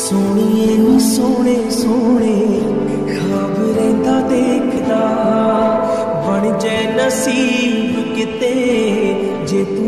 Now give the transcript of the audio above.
सोनिए नी सोने सोने ख्वाब रहिंदा देखदा बन जाए नसीब किते जे तू